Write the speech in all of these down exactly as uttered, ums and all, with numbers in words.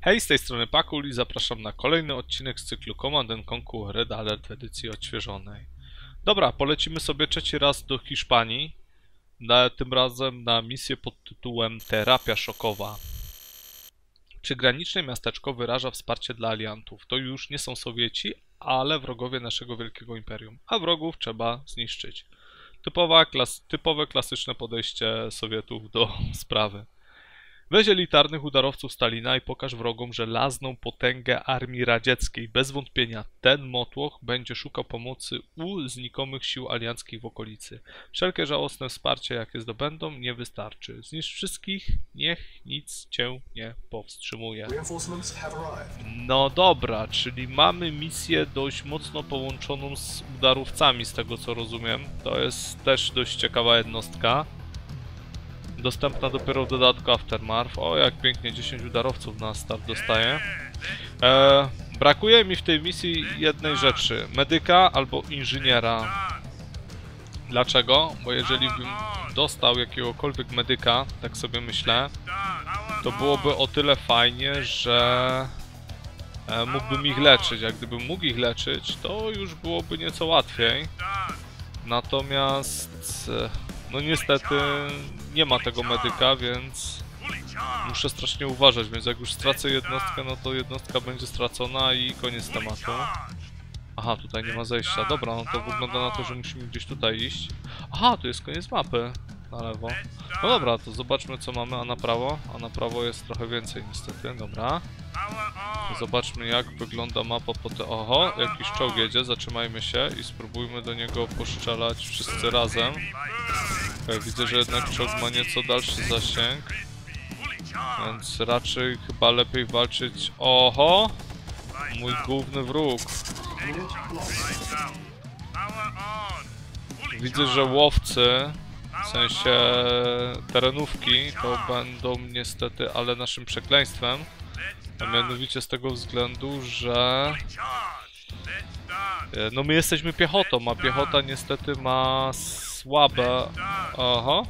Hej, z tej strony Pakul i zapraszam na kolejny odcinek z cyklu Command and Conquer Red Alert w edycji odświeżonej. Dobra, polecimy sobie trzeci raz do Hiszpanii, na, tym razem na misję pod tytułem Terapia Szokowa. Przygraniczne miasteczko wyraża wsparcie dla aliantów. To już nie są Sowieci, ale wrogowie naszego wielkiego imperium, a wrogów trzeba zniszczyć. Typowa, klas, typowe klasyczne podejście Sowietów do sprawy. Weź elitarnych udarowców Stalina i pokaż wrogom, że lazną potęgę armii radzieckiej. Bez wątpienia ten motłoch będzie szukał pomocy u znikomych sił alianckich w okolicy. Wszelkie żałosne wsparcie, jakie zdobędą, nie wystarczy. Zniszcz wszystkich, niech nic cię nie powstrzymuje. No dobra, czyli mamy misję dość mocno połączoną z udarowcami, z tego co rozumiem. To jest też dość ciekawa jednostka. Dostępna dopiero w dodatku Aftermath. O, jak pięknie, dziesięć udarowców na start dostaje. E, brakuje mi w tej misji jednej rzeczy. Medyka albo inżyniera. Dlaczego? Bo jeżeli bym dostał jakiegokolwiek medyka, tak sobie myślę, to byłoby o tyle fajnie, że e, mógłbym ich leczyć. Jak gdybym mógł ich leczyć, to już byłoby nieco łatwiej. Natomiast... E, no niestety nie ma tego medyka, więc muszę strasznie uważać, więc jak już stracę jednostkę, no to jednostka będzie stracona i koniec tematu. Aha, tutaj nie ma zejścia. Dobra, no to wygląda na to, że musimy gdzieś tutaj iść. Aha, tu jest koniec mapy. Na lewo. No dobra, to zobaczmy co mamy, a na prawo? A na prawo jest trochę więcej niestety, dobra. Zobaczmy jak wygląda mapa po te... Oho, jakiś czołg jedzie, zatrzymajmy się i spróbujmy do niego postrzelać wszyscy razem. Okay, widzę, że jednak czołg ma nieco dalszy zasięg, więc raczej chyba lepiej walczyć... Oho! Mój główny wróg. Widzę, że łowcy, w sensie terenówki, to będą niestety, ale naszym przekleństwem. A mianowicie z tego względu, że... No my jesteśmy piechotą, a piechota niestety ma słabe... Aha.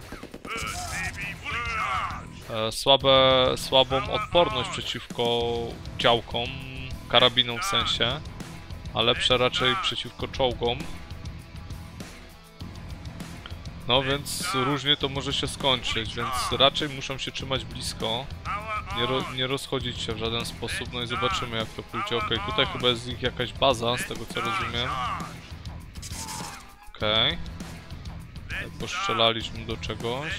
Słabe, słabą odporność przeciwko działkom, karabinom w sensie, a lepsze raczej przeciwko czołgom. No więc różnie to może się skończyć, więc raczej muszą się trzymać blisko, nie, ro, nie rozchodzić się w żaden sposób, no i zobaczymy jak to pójdzie. Okej, okay, tutaj chyba jest ich jakaś baza, z tego co rozumiem. Okej. Okay. Postrzelaliśmy do czegoś.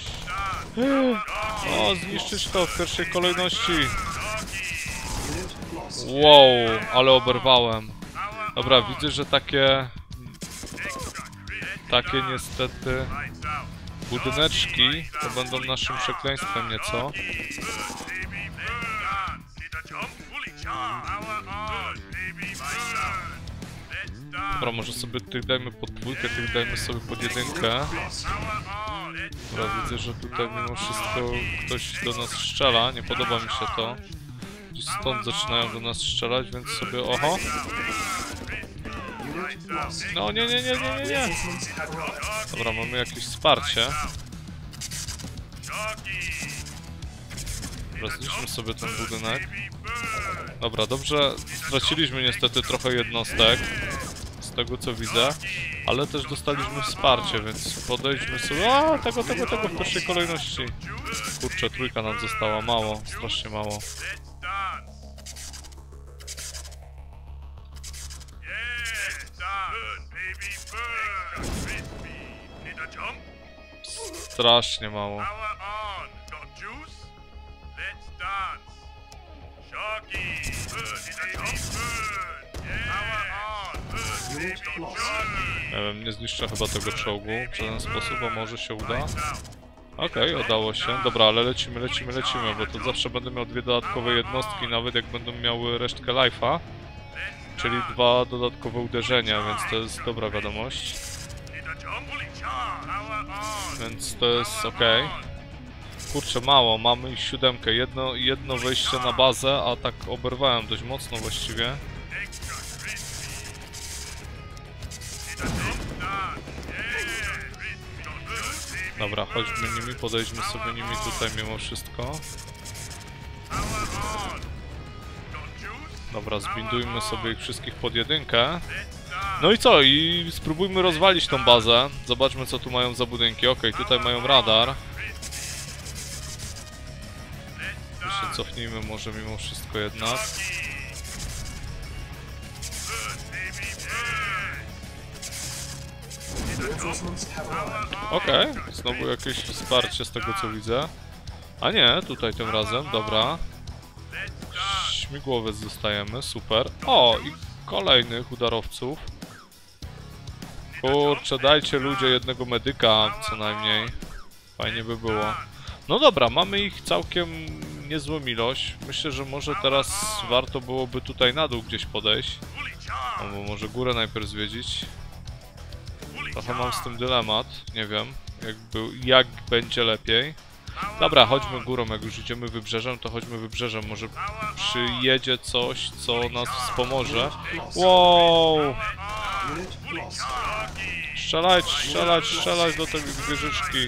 O, zniszczyć to w pierwszej kolejności. Wow, ale oberwałem. Dobra, widzę, że takie... Takie niestety budyneczki to będą naszym przekleństwem nieco. Dobra, może sobie tych dajmy pod dwójkę, tych dajmy sobie pod jedynkę. Dobra, widzę, że tutaj mimo wszystko ktoś do nas strzela, nie podoba mi się to. Gdzieś stąd zaczynają do nas strzelać, więc sobie... Oho! No nie, nie, nie, nie, nie, nie. Dobra, mamy jakieś wsparcie. Dobra, zniszczmy sobie ten budynek. Dobra, dobrze, straciliśmy niestety trochę jednostek, z tego co widzę, ale też dostaliśmy wsparcie, więc podejdźmy sobie... A, tego, tego, tego w pierwszej kolejności. Kurczę, trójka nam została, mało, strasznie mało. Strasznie mało. Nie wiem, nie zniszczę chyba tego czołgu w żaden sposób, a może się uda. Okej, okay, udało się. Dobra, ale lecimy, lecimy, lecimy, bo to zawsze będę miał dwie dodatkowe jednostki, nawet jak będą miały resztkę life'a. Czyli dwa dodatkowe uderzenia, więc to jest dobra wiadomość. Więc to jest ok. Kurczę, mało, mamy ich siódemkę. Jedno, jedno wejście na bazę, a tak oberwałem dość mocno właściwie. Dobra, chodźmy nimi, podejdźmy sobie nimi tutaj mimo wszystko. Dobra, zbindujmy sobie ich wszystkich pod jedynkę. No i co? I spróbujmy rozwalić tą bazę. Zobaczmy, co tu mają za budynki. Okej, tutaj mają radar. My się cofnijmy może mimo wszystko jednak. Okej, okay. Znowu jakieś wsparcie z tego co widzę. A nie, tutaj tym razem, dobra. Śmigłowiec dostajemy, super. O, i kolejnych udarowców. Kurczę, dajcie ludzie jednego medyka co najmniej. Fajnie by było. No dobra, mamy ich całkiem niezłą ilość. Myślę, że może teraz warto byłoby tutaj na dół gdzieś podejść. Albo może górę najpierw zwiedzić. Trochę mam z tym dylemat, nie wiem jak, był, jak będzie lepiej. Dobra, chodźmy górą, jak już idziemy wybrzeżem, to chodźmy wybrzeżem. Może przyjedzie coś, co nas wspomoże. Wow! Strzelać, strzelać, strzelać do tej wieżyczki.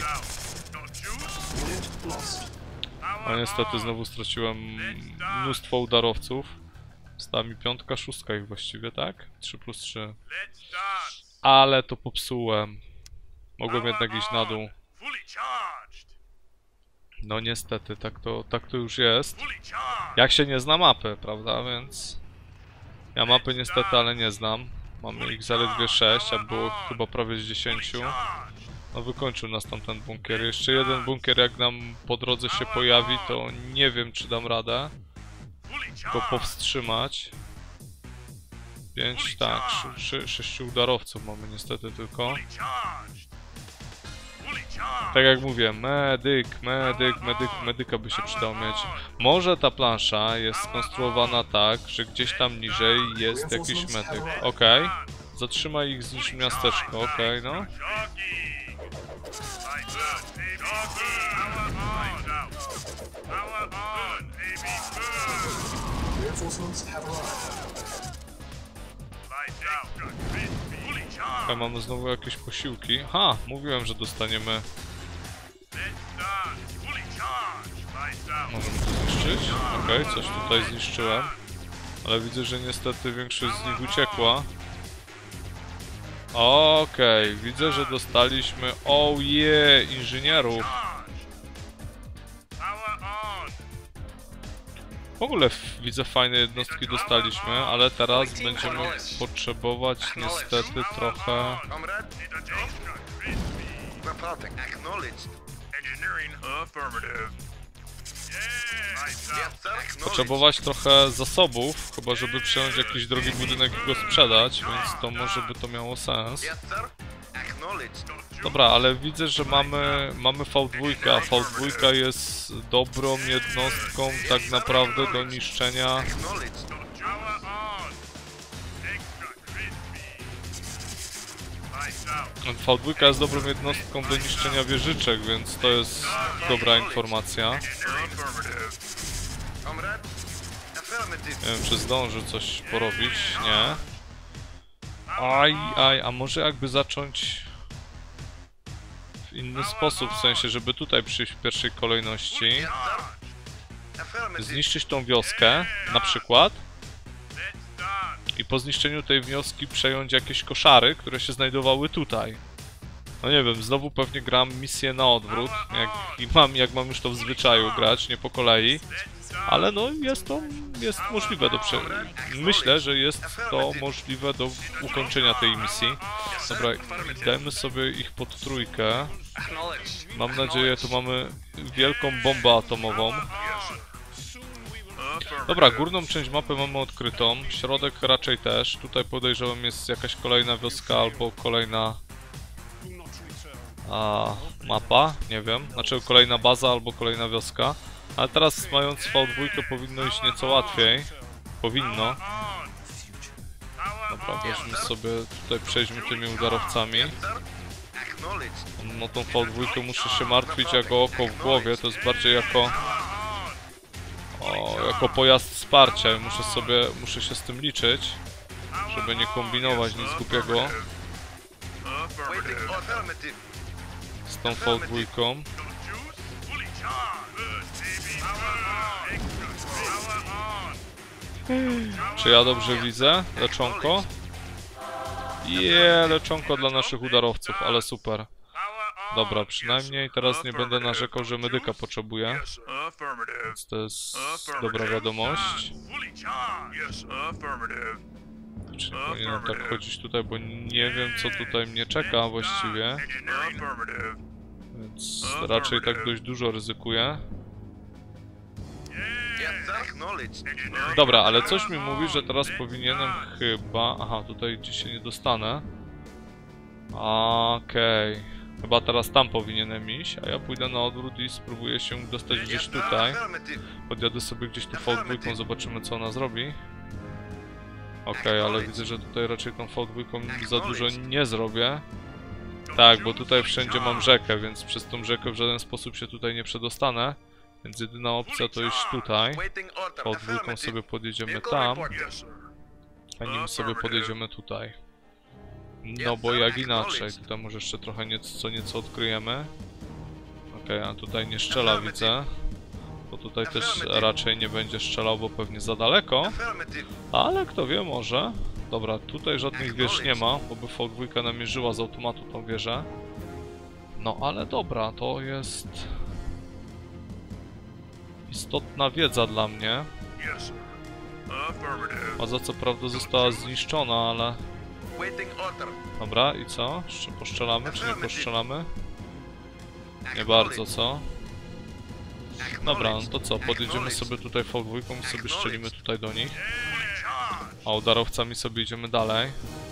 A niestety znowu straciłem mnóstwo udarowców. Została mi piątka, szóstka ich właściwie, tak? trzy plus trzy. Ale to popsułem. Mogłem jednak iść na dół. No niestety, tak to, tak to już jest. Jak się nie zna mapy, prawda? Więc... Ja mapy niestety, ale nie znam. Mamy ich zaledwie sześć, a było chyba prawie z dziesięciu. No wykończył nas tamten bunkier. Jeszcze jeden bunkier jak nam po drodze się pojawi, to nie wiem czy dam radę go powstrzymać. Pięć, tak, szy, sześciu udarowców mamy niestety tylko. Tak jak mówię, medyk, medyk, medyk, medyka by się przydało mieć. Może ta plansza jest skonstruowana tak, że gdzieś tam niżej jest jakiś medyk. Okej. Okay. Zatrzymaj ich, zniszcz miasteczko, okej, okay, no. Okay, mamy znowu jakieś posiłki. Ha, mówiłem, że dostaniemy. Możemy to zniszczyć? Okej, okay, coś tutaj zniszczyłem. Ale widzę, że niestety większość z nich uciekła. Okej, okay, widzę, że dostaliśmy... Oh yeah, inżynierów. W ogóle widzę fajne jednostki dostaliśmy, ale teraz będziemy potrzebować niestety trochę... Potrzebować trochę zasobów, chyba żeby przejąć jakiś drogi budynek i go sprzedać, więc to może by to miało sens. Dobra, ale widzę, że mamy, mamy V dwa, a V dwa jest dobrą jednostką tak naprawdę do niszczenia. V dwa jest dobrą jednostką do niszczenia wieżyczek, więc to jest dobra informacja. Nie wiem, czy zdąży coś porobić, nie. Aj, aj, a może jakby zacząć w inny sposób, w sensie, żeby tutaj przyjść w pierwszej kolejności. Zniszczyć tą wioskę, na przykład. I po zniszczeniu tej wioski przejąć jakieś koszary, które się znajdowały tutaj. No nie wiem, znowu pewnie gram misję na odwrót, jak, i mam, jak mam już to w zwyczaju grać, nie po kolei. Ale no jest to jest możliwe do prze... Myślę, że jest to możliwe do ukończenia tej misji. Dobra, dajmy sobie ich pod trójkę. Mam nadzieję, tu mamy wielką bombę atomową. Dobra, górną część mapy mamy odkrytą, środek raczej też. Tutaj podejrzewam jest jakaś kolejna wioska albo kolejna a, mapa, nie wiem. Znaczy kolejna baza albo kolejna wioska. Ale teraz mając V dwa powinno iść nieco łatwiej. Powinno. Dobra, weźmy sobie, tutaj przejdźmy tymi udarowcami. No tą V dwa muszę się martwić jako oko w głowie, to jest bardziej jako... O, jako pojazd wsparcia. Muszę sobie, muszę się z tym liczyć, żeby nie kombinować nic głupiego z tą V dwa. Czy ja dobrze widzę? Leczonko? Je, leczonko dla naszych udarowców, ale super. Dobra, przynajmniej teraz nie będę narzekał, że medyka potrzebuję. Więc to jest dobra wiadomość. Czy nie powinienem tak chodzić tutaj, bo nie wiem, co tutaj mnie czeka właściwie. Więc raczej tak dość dużo ryzykuję. Dobra, ale coś mi mówi, że teraz powinienem chyba... Aha, tutaj gdzieś się nie dostanę. Okej. Okay. Chyba teraz tam powinienem iść, a ja pójdę na odwrót i spróbuję się dostać gdzieś tutaj. Podjadę sobie gdzieś tu V dwa, zobaczymy, co ona zrobi. Okej, okay, ale widzę, że tutaj raczej tą V dwa za dużo nie zrobię. Tak, bo tutaj wszędzie mam rzekę, więc przez tą rzekę w żaden sposób się tutaj nie przedostanę. Więc jedyna opcja to iść tutaj. V dwa sobie podjedziemy tam, a nim sobie podjedziemy tutaj. No bo jak inaczej, tutaj może jeszcze trochę nieco, co nieco odkryjemy. Okej, okay, a tutaj nie strzela, widzę. Bo tutaj też raczej nie będzie strzelał, bo pewnie za daleko. Ale kto wie, może. Dobra, tutaj żadnych wież nie ma, bo by V dwa namierzyła z automatu tą wieżę. No ale dobra, to jest... istotna wiedza dla mnie. A za co prawda została zniszczona, ale... Dobra, i co? Jeszcze postrzelamy, czy nie postrzelamy? Nie bardzo, co? Dobra, no to co? Podjedziemy sobie tutaj V dwa i sobie strzelimy tutaj do nich. A udarowcami sobie idziemy dalej.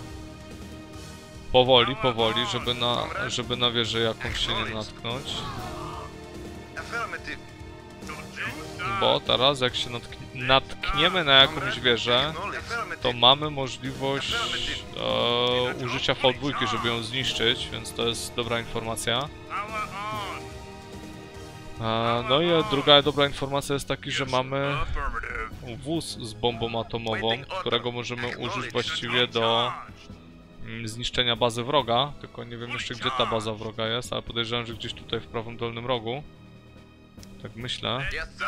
Powoli, powoli, żeby na, żeby na wieżę jakąś się nie natknąć. Bo teraz jak się natknie, natkniemy na jakąś wieżę, to mamy możliwość e, użycia V dwa, żeby ją zniszczyć, więc to jest dobra informacja. E, no i druga dobra informacja jest taka, że mamy wóz z bombą atomową, którego możemy użyć właściwie do mm, zniszczenia bazy wroga, tylko nie wiem jeszcze, gdzie ta baza wroga jest, ale podejrzewam, że gdzieś tutaj w prawym dolnym rogu. Tak myślę.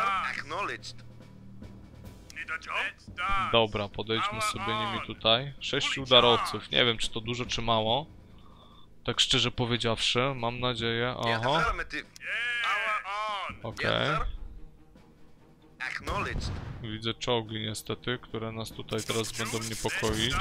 Dobra, podejdźmy sobie nimi tutaj. Sześciu udarowców. Nie wiem, czy to dużo, czy mało. Tak szczerze powiedziawszy, mam nadzieję. Aha. Okej. Okay. Widzę czołgi niestety, które nas tutaj teraz będą niepokoić.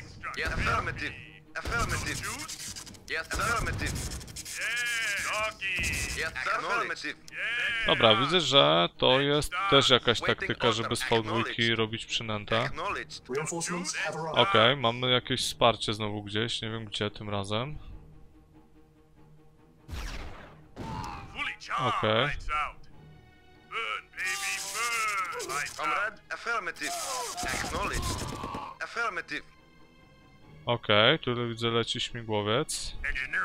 Dobra, widzę, że to jest też jakaś taktyka, żeby z V dwa robić przynętę. Okej, okay, mamy jakieś wsparcie znowu gdzieś, nie wiem gdzie tym razem. Okej. Okay. Okej, okay, tu widzę leci śmigłowiec.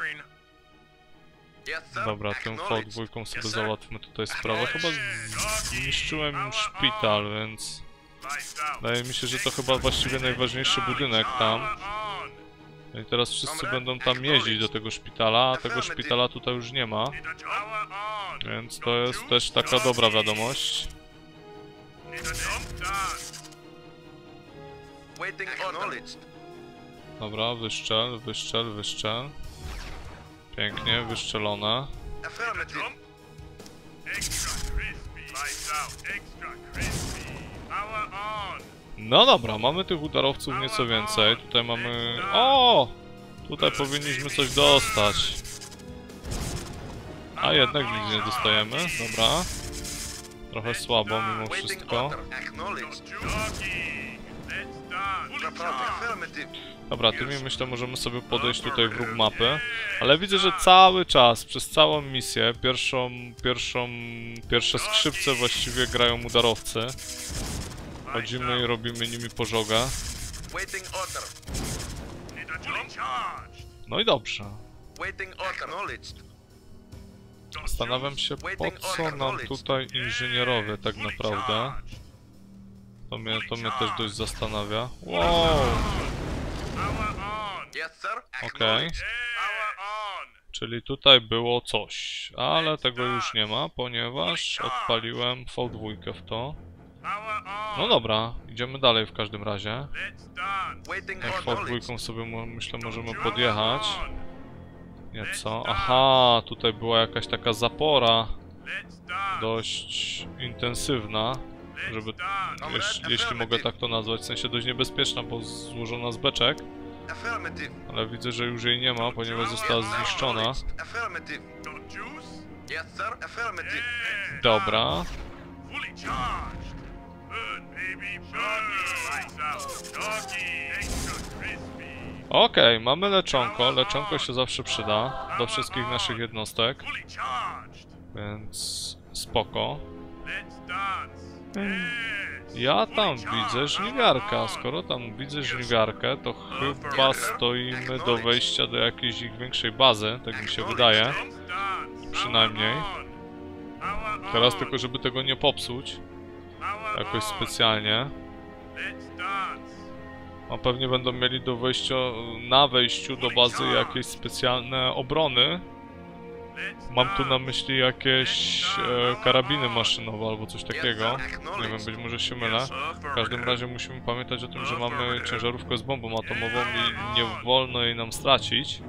Dobra, tym V dwa sobie załatwmy tutaj sprawę. Chyba zniszczyłem im szpital, więc... wydaje mi się, że to chyba właściwie najważniejszy budynek tam. I teraz wszyscy będą tam jeździć do tego szpitala, a tego szpitala tutaj już nie ma. Więc to jest też taka dobra wiadomość. Dobra, wyszczel, wyszczel, wyszczel. Pięknie, wyszczelone. No dobra, mamy tych udarowców nieco więcej. Tutaj mamy... O! Tutaj powinniśmy coś dostać. A jednak nic nie dostajemy, dobra. Trochę słabo mimo wszystko. Dobra, tymi myślę możemy sobie podejść tutaj w róg mapy. Ale widzę, że cały czas, przez całą misję, pierwszą, pierwszą, pierwsze skrzypce właściwie grają udarowcy. Chodzimy i robimy nimi pożogę. No i dobrze. Zastanawiam się, po co nam tutaj inżynierowie tak naprawdę. To mnie, to mnie też dość zastanawia. Wow! Okej. Okay. Czyli tutaj było coś, ale tego już nie ma, ponieważ odpaliłem V dwa w to. No dobra, idziemy dalej w każdym razie. Waiting Jak for V knowledge. dwa sobie mo- myślę możemy podjechać. Nieco. Aha, tutaj była jakaś taka zapora dość intensywna, żeby, jeś, jeśli mogę tak to nazwać, w sensie dość niebezpieczna, bo złożona z beczek, Affirmative. ale widzę, że już jej nie ma, ponieważ została zniszczona. Affirmative. Yes, sir. Affirmative. Dobra. Okej, mamy leczonko. Leczonko się zawsze przyda do wszystkich naszych jednostek, więc spoko. Ja tam widzę żniwiarka. Skoro tam widzę żniwiarkę, to chyba stoimy do wejścia do jakiejś ich większej bazy, tak mi się wydaje. Przynajmniej. Teraz tylko, żeby tego nie popsuć jakoś specjalnie. A pewnie będą mieli do wejścia, na wejściu do bazy jakieś specjalne obrony. Mam tu na myśli jakieś e, karabiny maszynowe albo coś takiego. Nie wiem, być może się mylę. W każdym razie musimy pamiętać o tym, że mamy ciężarówkę z bombą atomową i nie wolno jej nam stracić.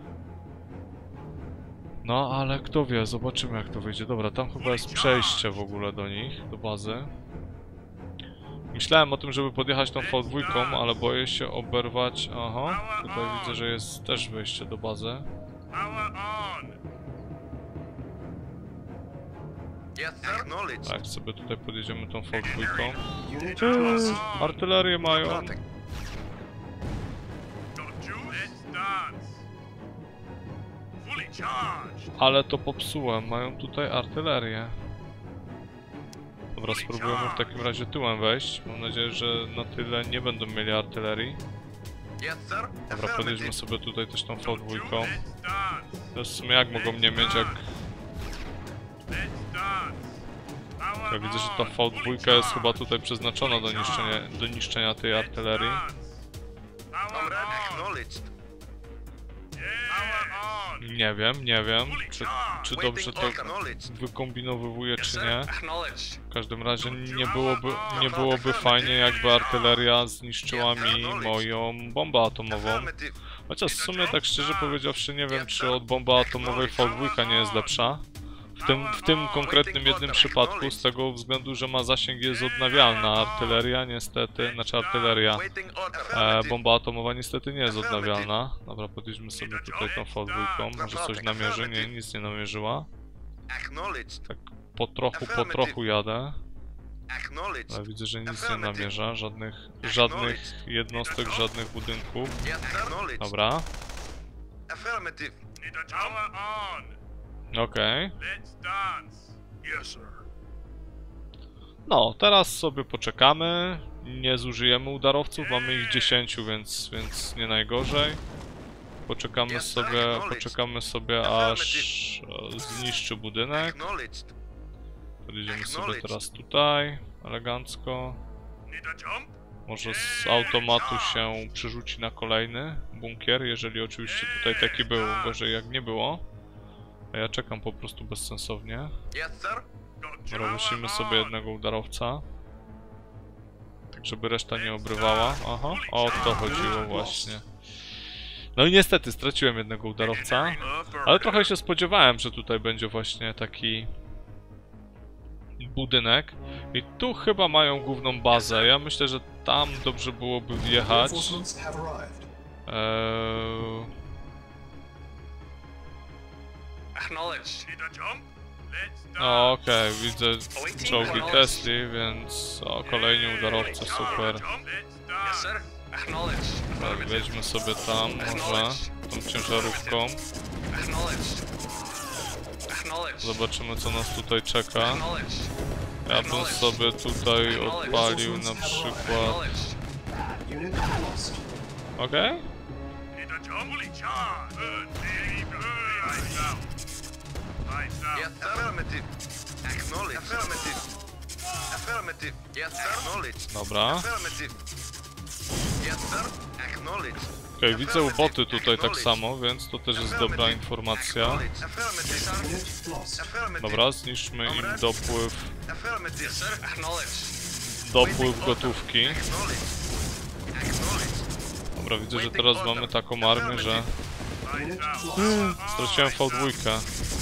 No, ale kto wie, zobaczymy jak to wyjdzie. Dobra, tam chyba jest przejście w ogóle do nich, do bazy. Myślałem o tym, żeby podjechać tą V dwa, ale boję się oberwać... Aha, tutaj widzę, że jest też wejście do bazy. Yes, sir. Acknowledge. Tak, sobie tutaj podjedziemy tą V dwa. Artylerię mają. Ale to popsułem, mają tutaj artylerię. Dobra, spróbujemy w takim razie tyłem wejść. Mam nadzieję, że na tyle nie będą mieli artylerii. Yes, sir. Dobra, podjedźmy sobie tutaj też tą V dwa. To jest w sumie jak mogą nie mieć, jak... Ja widzę, że ta V dwa jest chyba tutaj przeznaczona do niszczenia, do niszczenia tej artylerii. Comrade, acknowledged. Nie wiem, nie wiem, czy, czy dobrze to Acknowledged. wykombinowywuję, czy nie. Acknowledged. W każdym razie nie byłoby, nie byłoby fajnie, jakby artyleria zniszczyła mi moją bombę atomową. Affirmative. Chociaż w sumie, tak szczerze powiedziawszy, nie wiem, czy od bomby atomowej V dwa nie jest lepsza. W tym, w tym konkretnym jednym przypadku, z tego względu, że ma zasięg, jest odnawialna. Artyleria niestety, znaczy artyleria, Waiting on e, affirmative. bomba atomowa niestety nie jest odnawialna. Dobra, podjedźmy sobie tutaj tą V dwa, może coś namierzy, nie, nic nie namierzyła. Acknowledged. Tak po trochu, po trochu jadę. Acknowledged. Ale widzę, że nic nie namierza, żadnych, żadnych jednostek, żadnych budynków. Yes, sir. Acknowledged. Dobra, Affirmative. okej. No, teraz sobie poczekamy. Nie zużyjemy udarowców, mamy ich dziesięć, więc, więc nie najgorzej. Poczekamy sobie, poczekamy sobie aż e, zniszczy budynek. Acknowledged. Podjedziemy sobie teraz tutaj, elegancko. Może z automatu się przerzuci na kolejny bunkier, jeżeli oczywiście tutaj taki był, gorzej jak nie było. A ja czekam po prostu bezsensownie. Yes, sir. Rozmusimy sobie jednego udarowca, tak żeby reszta nie obrywała. Aha, o to chodziło właśnie. No i niestety straciłem jednego udarowca, ale trochę się spodziewałem, że tutaj będzie właśnie taki budynek. I tu chyba mają główną bazę. Ja myślę, że tam dobrze byłoby wjechać. Eee... Acknowledged. No okej, widzę czołgi Tesli, więc o, kolejni udarowcy, super. Yes, sir. Acknowledged. Tak, weźmy sobie tam może tą ciężarówką. Acknowledged. Acknowledged. Zobaczymy co nas tutaj czeka. Acknowledged. Ja bym sobie tutaj odpalił na przykład... Okej? Yes, sir. Affirmative. Acknowledged. Affirmative. Affirmative. Yes, sir. Acknowledged. Dobra. Affirmative. Yes, sir. Acknowledged. Okej, widzę uboty tutaj tak samo, więc to też jest dobra informacja. Affirmative. Affirmative. Dobra, zniszczmy im dopływ Affirmative, sir. Acknowledged. dopływ gotówki. Dobra, widzę, że teraz mamy taką armię, że... Hmm, straciłem V dwa.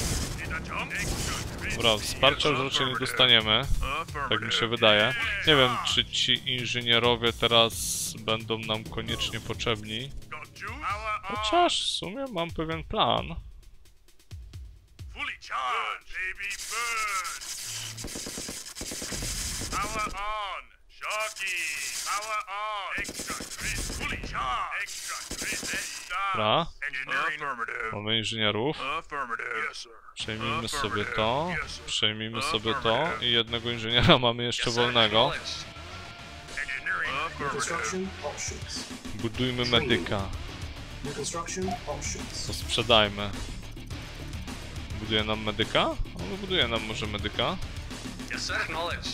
Dobra, wsparcia już raczej nie dostaniemy. Tak mi się wydaje. Nie wiem, czy ci inżynierowie teraz będą nam koniecznie potrzebni. Chociaż w sumie mam pewien plan. Dobra. Mamy inżynierów. Przejmijmy sobie to. Przejmijmy sobie to. I jednego inżyniera mamy jeszcze wolnego. Budujmy medyka. To sprzedajmy. Buduje nam medyka? On buduje nam może medyka. Yes, sir. Acknowledge.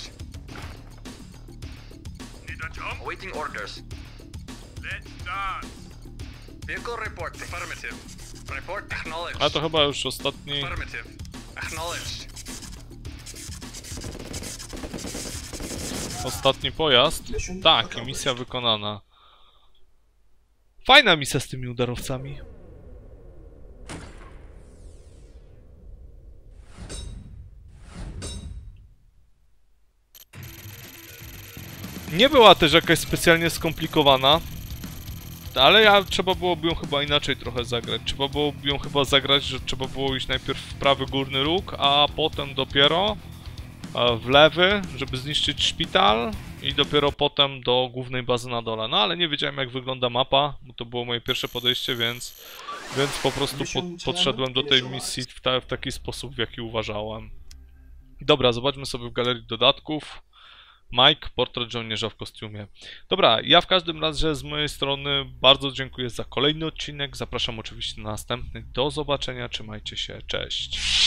Awaiting orders. Let's start. Vehicle report. Affirmative. Report acknowledged. A to chyba już ostatni. Affirmative. Acknowledged. Ostatni pojazd. Tak, i misja wykonana. Fajna misja z tymi udarowcami. Nie była też jakaś specjalnie skomplikowana, ale ja trzeba byłoby ją chyba inaczej trochę zagrać. Trzeba byłoby ją chyba zagrać, że trzeba było iść najpierw w prawy górny róg, a potem dopiero w lewy, żeby zniszczyć szpital i dopiero potem do głównej bazy na dole. No ale nie wiedziałem, jak wygląda mapa, bo to było moje pierwsze podejście, więc, więc po prostu po, podszedłem do tej misji w, ta, w taki sposób, w jaki uważałem. Dobra, zobaczmy sobie w galerii dodatków. Mike, portret żołnierza w kostiumie. Dobra, ja w każdym razie z mojej strony bardzo dziękuję za kolejny odcinek. Zapraszam oczywiście na następny. Do zobaczenia, trzymajcie się, cześć.